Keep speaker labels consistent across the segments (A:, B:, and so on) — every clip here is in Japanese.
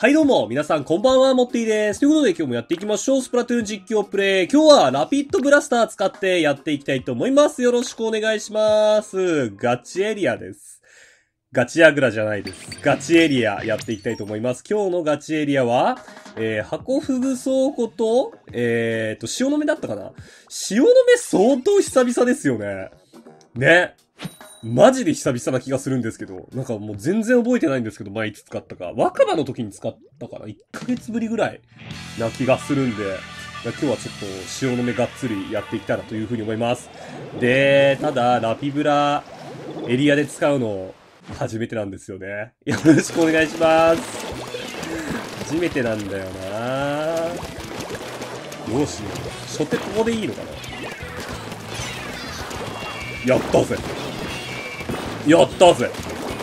A: はいどうも、皆さんこんばんは、モッティです。ということで今日もやっていきましょう。スプラトゥーン実況プレイ。今日はラピッドブラスター使ってやっていきたいと思います。よろしくお願いします。ガチエリアです。ガチアグラじゃないです。ガチエリアやっていきたいと思います。今日のガチエリアは、箱フグ倉庫と、塩の目だったかな？塩の目相当久々ですよね。ね。マジで久々な気がするんですけど、なんかもう全然覚えてないんですけど、前いつ使ったか。若葉の時に使ったかな ?1 ヶ月ぶりぐらいな気がするんで、今日はちょっと塩の目がっつりやっていけたらというふうに思います。で、ただ、ラピブラエリアで使うの初めてなんですよね。よろしくお願いします。初めてなんだよな。どうしよう。初手ここでいいのかな？やったぜ。やったぜ。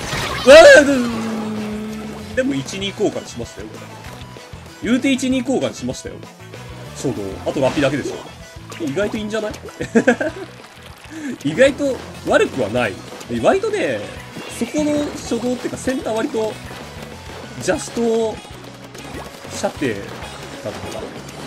A: でも1、2交換しましたよ、これ。言うて1、2交換しましたよ。衝動。あとラピだけでしょ。意外といいんじゃない意外と悪くはない。割とね、そこの初動っていうかセンター割と、ジャスト、射程だったか。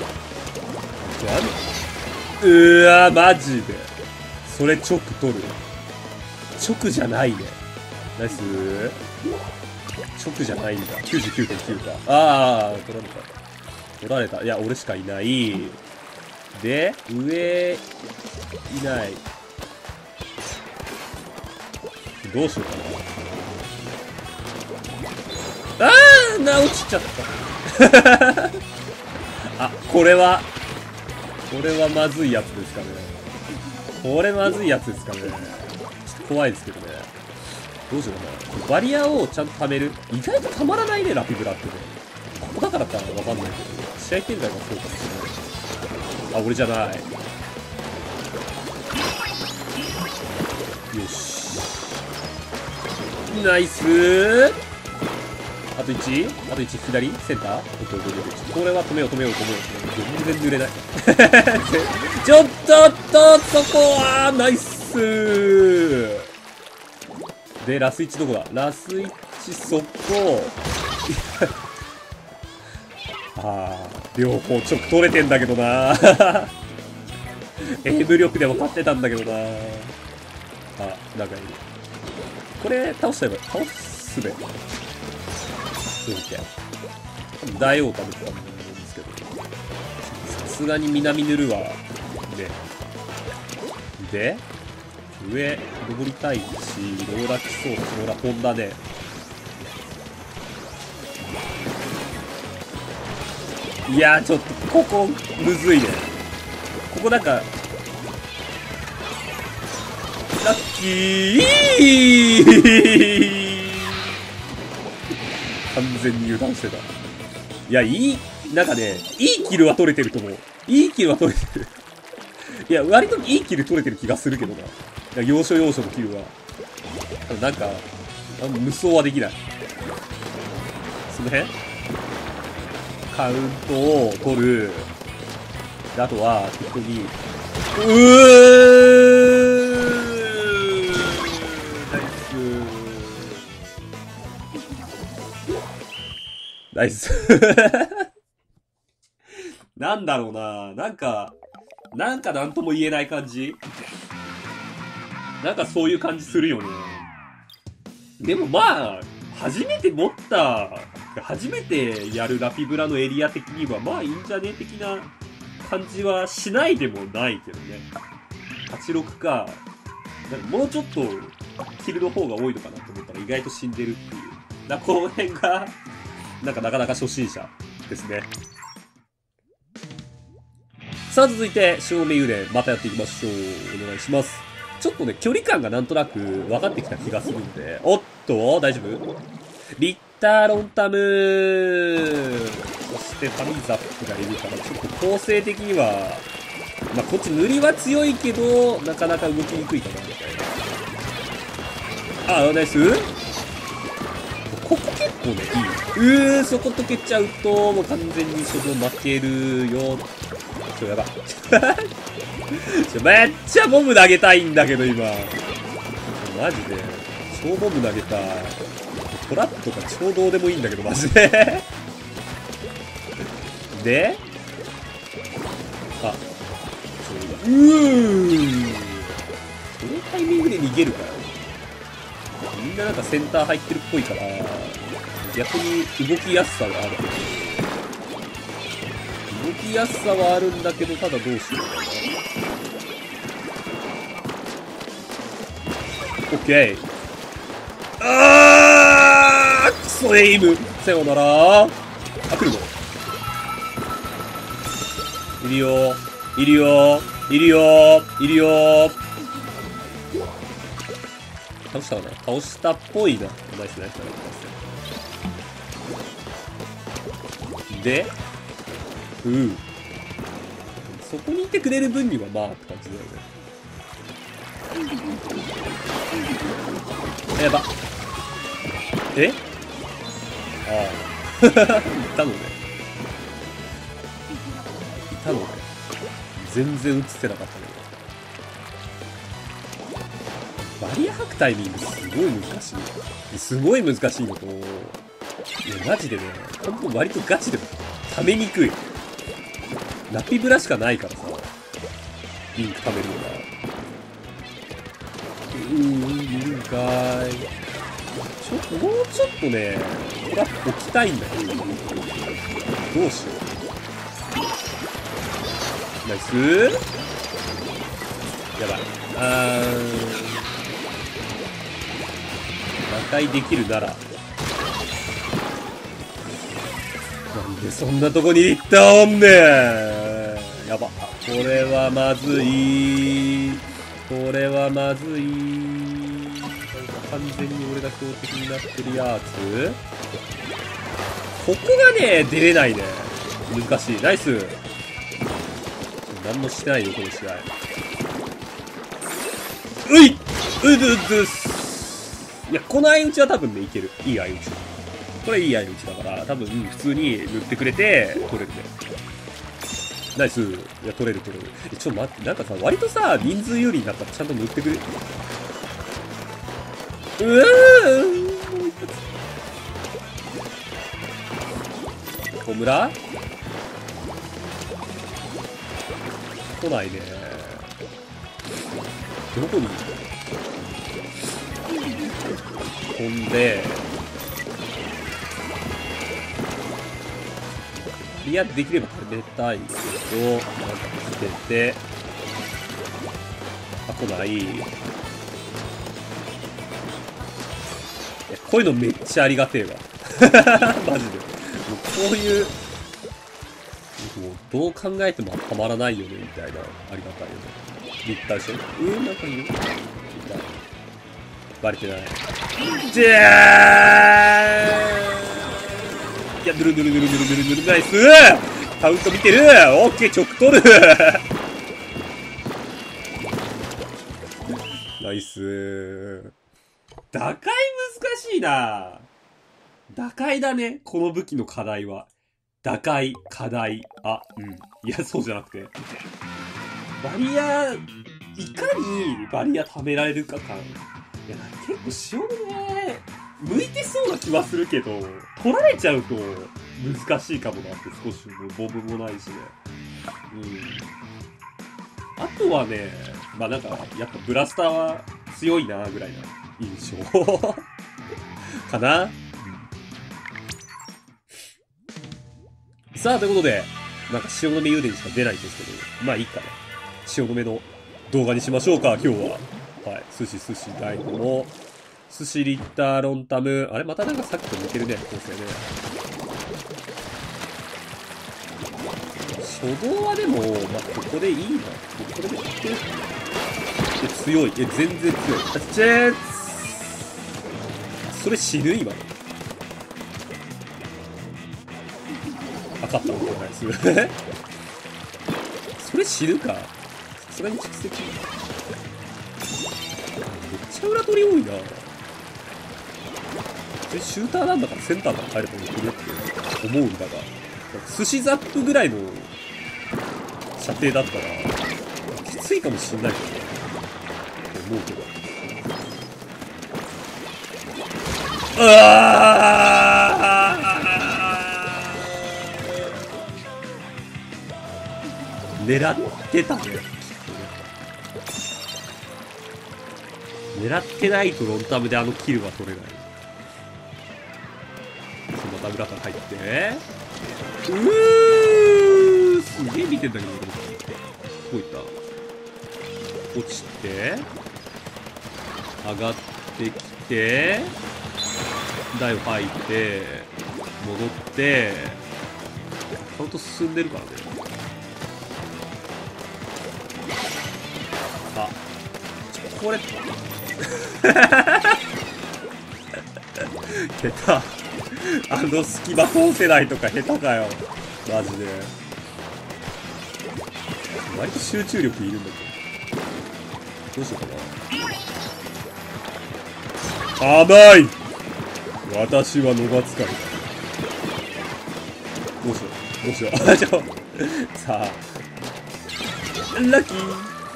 A: マジで。それ直取る。直じゃないね。ナイスー。直じゃないんだ。99.9 か。取られた。取られた。いや、俺しかいない。で、上、いない。どうしようかな。落ちちゃった。これはまずいやつですかね。これまずいやつですかね。怖いですけどね。どうしようかな。バリアをちゃんと貯める。意外と溜まらないね、ラピブラってね。ここだからかわかんないけど。試合展開がそうかもしれない。俺じゃない。よし。ナイスー。あと 1？ あと1、左センター？これは止めよう。全然濡れない。ちょっとそこはナイスー。で、ラス1どこだ？ラス1そこ。両方直取れてんだけどな。エイブ力でも勝ってたんだけどな。なんかいる。これ、倒すべ。そうみたい。大王食べてたと思うんですけど。さすがに南塗るわ。で、上、登りたいし、ローラ来そう。ローラ飛んだね。いやー、ちょっと、ここ、むずいね。ここなんか、ラッキー完全に油断してた。いや、なんかね、いいキルは取れてると思う。いいキルは取れてる。いや、割といいキル取れてる気がするけどな。要所要所のキルは。なんか、無双はできない。その辺カウントを取る。であとは、適当に、ナイス。なんだろうな。なんかなんとも言えない感じ。なんかそういう感じするよね。でもまあ、初めてやるラピブラのエリア的には、まあいいんじゃね的な感じはしないでもないけどね。86か。なんかもうちょっとキルの方が多いのかなと思ったら意外と死んでるっていう。この辺が、なかなか初心者ですね。さあ続いて、塩目油田、またやっていきましょう。お願いします。ちょっとね、距離感がなんとなく分かってきた気がするんで。おっと、大丈夫？リッターロンタムー。そしてファミザップがいるから、ちょっと構成的には、まあ、こっち塗りは強いけど、なかなか動きにくいかな、みたいな。ナイス？ここ結構ね、いい。そこ溶けちゃうと、もう完全にそこ負けるよ。やば。めっちゃボム投げたいんだけど、今。マジで。超ボム投げたい。トラップとか超どうでもいいんだけど、マジで。 で、あ、そのタイミングで逃げるから。みんななんかセンター入ってるっぽいから、逆に動きやすさはある。動きやすさはあるんだけど、ただどうしようかな。オッケー。あー、クソエイム。さようなら。あ、来るの？いるよ。いるよ。いるよ。いるよ。倒したかな？倒したっぽいな。ナイスナイスナイス。で、そこにいてくれる分にはまあって感じだよね。やば。え？ああ。いたのね。いたのね。全然映ってなかったね。バリア吐くタイミングすごい難しい。すごい難しいのと、いや、マジでね、ほんと割とガチでも、溜めにくい。ラピブラしかないからさ、リンク溜めるのが。いるんかーい。もうちょっとね、トラップ置きたいんだけど、どうしよう。ナイスー。やばい。打開できるなら。なんでそんなとこに行ったおんねん。やば。これはまずい。これはまずい。完全に俺が標的になってるやつ。ここがね、出れないね。難しい。ナイス。何もしてないよ、この試合。いや、この相打ちは多分ね、いける。いい相打ち。これいい相打ちだから、多分、普通に塗ってくれて、取れるね。ナイス。いや、取れる取れる。ちょっと待って、なんかさ、割とさ、人数有利になったらちゃんと塗ってくれる。小村来ないね。どこに飛んで、リアできれば食べたいけど、なんか捨てて、あ、来ない。いや、こういうのめっちゃありがてえわ。マジで。もうこういう、もうどう考えてもたまらないよね、みたいな、ありがたいよね。立体でしょ？なんかいる？バレてない。じゃー！いや、ドゥルドゥルドゥルドゥルドゥルドゥル、ナイス！カウント見てる！オッケー、直取る！ナイス。打開難しいな。打開だね、この武器の課題は。打開、課題。あ、いや、そうじゃなくて。バリア、いかにバリア貯められるか感。いや、結構塩のね、向いてそうな気はするけど、取られちゃうと難しいかもなって少しボブもないしね。あとはね、まあなんか、やっぱブラスターは強いなぐらいな印象かな。さあ、ということで、なんか汐留幽霊しか出ないんですけど、まあいいかな。汐留の動画にしましょうか、今日は。はい。寿司大悟の、寿司リッターロンタム。あれまたなんかさっきと似てるね、構成ね。初動はでも、まあここでいいな。これでいってる。強い。全然強い。あっちゃーそれ死ぬ今。勝ったことないです。それ知るか。さすがに蓄積。めっちゃ裏取り多いな。それシューターなんだからセンターから入ればいいって思うんだが、寿司ザップぐらいの射程だったらきついかもしんないけどね。思うけど。 狙ってたね。狙ってないとロンタムであのキルは取れない。また裏から入って。すげえ見てんだけど、どこ行った？落ちて、上がってきて、台を吐いて、戻って、カウント進んでるからね。あ、これ、下手。あの隙間通せないとか下手かよ。マジで。割と集中力いるんだけど。どうしようかな。甘い！私は野が使いだ。どうしよう。どうしよう。あ、さあ。ラッキー。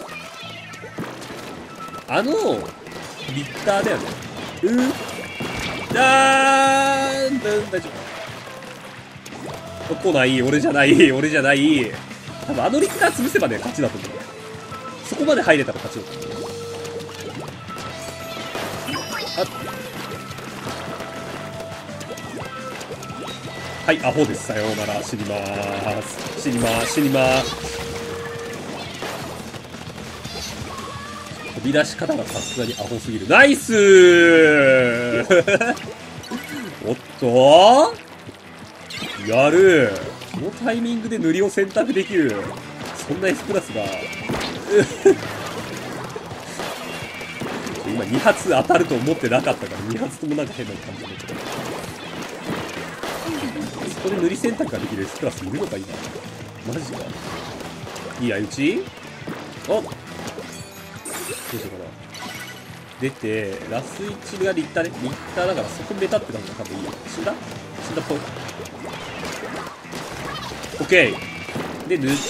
A: リッターだよね。大丈夫。来ない。俺じゃない。俺じゃない。多分リッター潰せばね、勝ちだと思う。そこまで入れたら勝ちだと思う。はい、アホです。さようなら。死にまーす。死にまーす。死にまーす。飛び出し方がさすがにアホすぎる。ナイスーおっとやる。このタイミングで塗りを選択できる。そんな S クラスが。今2発当たると思ってなかったから、2発ともなんか変な感じだけど。そこで塗り選択ができる S クラスいるのか今。マジか。いい相打ち？おっどうしようかな。出て、ラス1がリッターね。リッターだからそこメタってたのが多分いいよ。死んだっぽい。オッケー。で、塗って、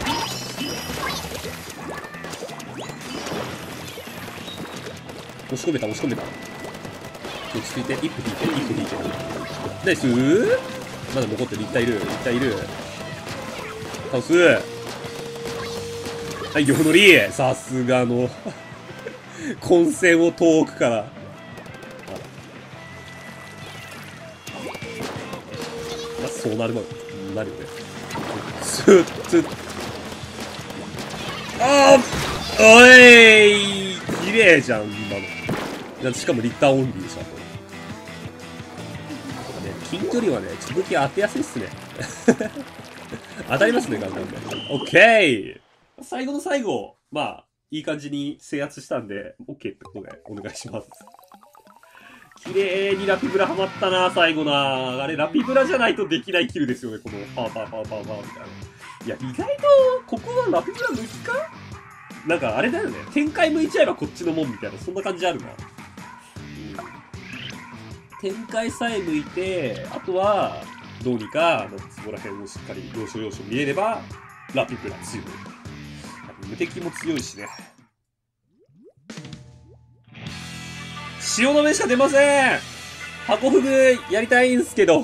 A: 押し込めた。落ち着いて、一歩引いて。ナイスー。まだ残ってる。リッターいる。倒す。はい、横乗り。さすがの混戦を遠くから。まあ、そうなるよね。おい綺麗じゃん、今の。しかもリッターオンリーでしょ。近距離はね、ちぶき当てやすいっすね。当たりますね、ガンガンで。オッケー。最後の最後、まあ、いい感じに制圧したんで、オッケーってことでお願いします。綺麗にラピブラハマったな、最後な。あれ、ラピブラじゃないとできないキルですよね、このパーみたいな。いや、意外と、ここはラピブラ向きか？なんかあれだよね。展開向いちゃえばこっちのもんみたいな、そんな感じあるな。展開さえ向いて、あとは、どうにか、そこら辺をしっかり要所見えれば、ラピブラ強い。無敵も強いしね。塩の目しか出ません。箱フグやりたいんすけど。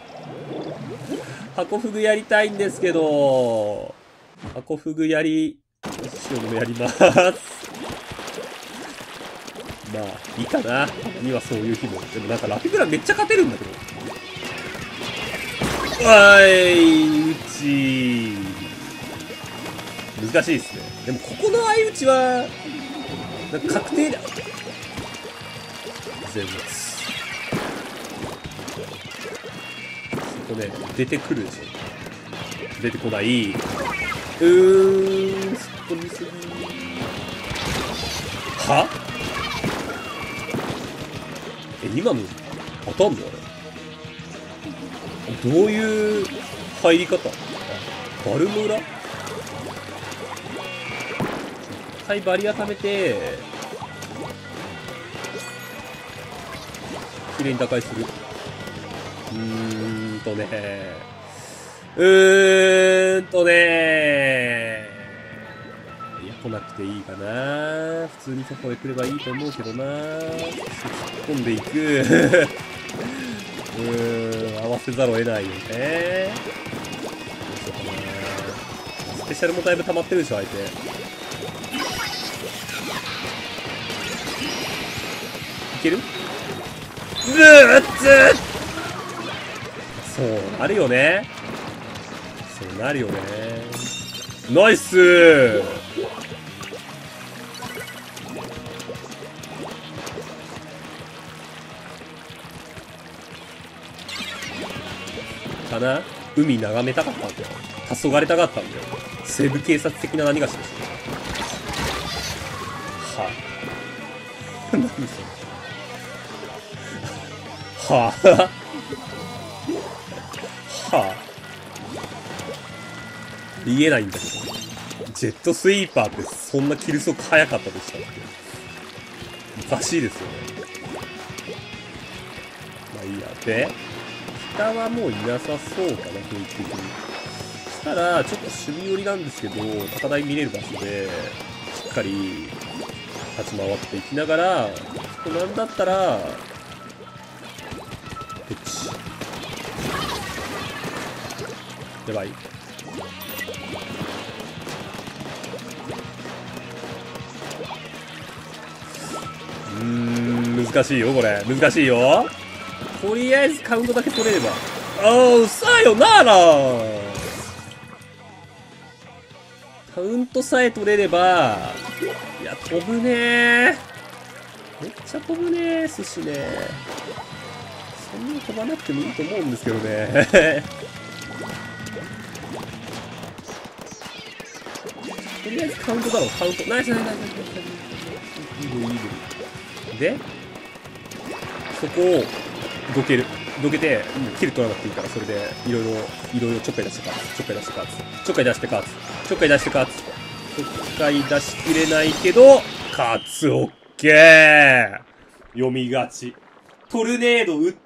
A: 箱フグやりたいんですけど。箱フグ塩の目やります。まあ、いいかな。にはそういう日も。でもなんかラピブラめっちゃ勝てるんだけど。うち。難しいですね。でもここの相打ちは、なんか確定だ。全滅。そこね、出てくるでしょ。出てこない。すっと見すぎ。は？今の当たんのあれ？どういう入り方？バルの裏？一回バリア貯めて、綺麗に打開する。いや、来なくていいかな。普通にそこへ来ればいいと思うけどな。突っ込んでいく。合わせざるを得ないよね。スペシシャルもだいぶ溜まってるでしょ、相手。いける？そうなるよね。そうなるよね。ナイスー。かな？海眺めたかったんだよ。黄昏たかったんだよ。西部警察的な何がしでしょ。はぁ、何それ。はぁ、はぁ、見えないんだけど。ジェットスイーパーってそんなキル速速かったでしたっけ？おかしいですよね。まあいいや。で、北はもういなさそうかな、雰囲気的に。そしたら、ちょっと守備寄りなんですけど、高台見れる場所で、しっかり立ち回っていきながら、なんだったら、こっち。やばい。難しいよ、これ。難しいよ。とりあえずカウントだけ取れれば。さよなら。カウントさえ取れれば、いや、飛ぶねー。めっちゃ飛ぶねー、寿司ね。そんなに飛ばなくてもいいと思うんですけどね。とりあえずカウントだろう、カウント。ナイスナイスナイスナイス。いいブル、いいブル。で、そこを、どける。どけて、キル取らなくていいから、それで、いろいろちょっかい出して勝つ。ちょっかい出して勝つ。ちょっかい出して勝つ。ちょっかい出して勝つ。ちょっかい出しきれないけど、勝つ。オッケー。読みがち。トルネード撃った。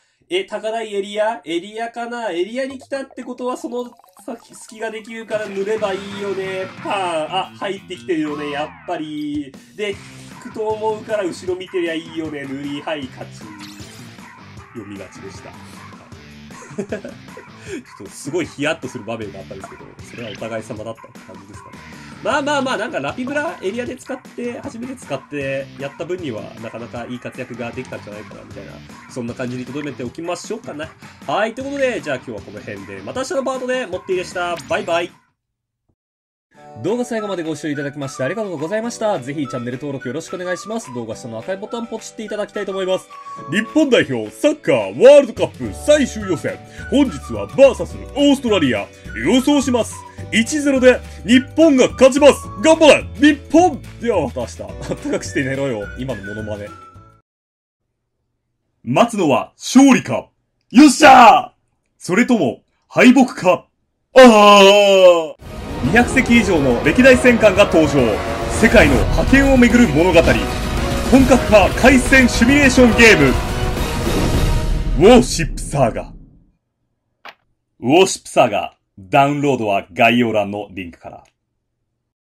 A: 高台エリアかな？エリアに来たってことは、その隙ができるから塗ればいいよね。パーン。入ってきてるよね、やっぱり。で、引くと思うから後ろ見てりゃいいよね。塗り、はい、勝ち。読みがちでした。ちょっとすごいヒヤッとする場面があったんですけど、それはお互い様だったって感じですかね。まあ、なんかラピブラエリアで使って、初めて使ってやった分にはなかなかいい活躍ができたんじゃないかな、みたいな、そんな感じに留めておきましょうかね。はい、ということで、じゃあ今日はこの辺で、また明日のパートでもっていいでした。バイバイ。動画最後までご視聴いただきましてありがとうございました。ぜひチャンネル登録よろしくお願いします。動画下の赤いボタンポチっていただきたいと思います。日本代表サッカーワールドカップ最終予選。本日はバーサスオーストラリア。予想します。1-0 で日本が勝ちます。頑張れ日本。ではまた明日。あったかくして寝ろよ。今のモノマネ。待つのは勝利かよっしゃーそれとも敗北か200隻以上の歴代戦艦が登場。世界の覇権をめぐる物語。本格派海戦シミュレーションゲーム。ウォーシップサーガ。ウォーシップサーガ。ダウンロードは概要欄のリンクから。